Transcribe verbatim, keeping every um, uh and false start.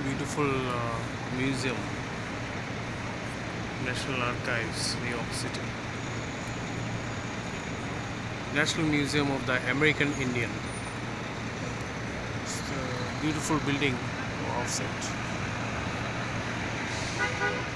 beautiful uh, museum, National Archives, New York City. National Museum of the American Indian. It's a beautiful building offset.